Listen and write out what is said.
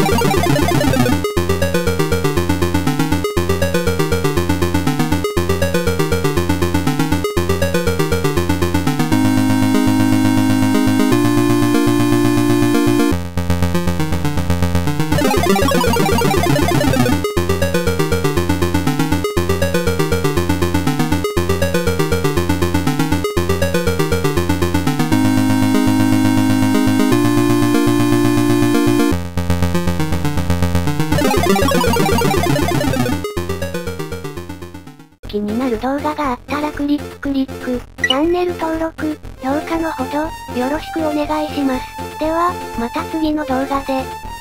気になる動画があったらクリック。チャンネル登録、評価のほど、よろしくお願いします。では、また次の動画で。